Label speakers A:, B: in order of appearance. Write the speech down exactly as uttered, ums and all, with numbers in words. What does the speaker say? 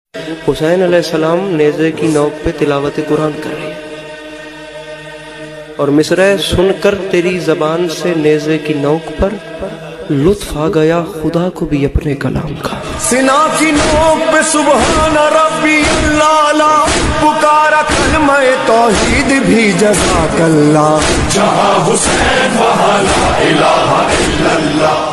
A: हुसैन अलैहिस्सलाम नेज़े की नोक पे तिलावत कुरान कर रही है और मिसरे सुनकर तेरी जबान से नेज़े की नोक पर लुत्फ आ गया खुदा को भी अपने कलाम का।
B: सिना की नोक पे सुबहान रब्बी अल्लाह पुकारा कलमा तौहीद भी जज़ाकल्लाह। जहाँ हुसैन वहाँ ला इलाहा इल्लल्लाह।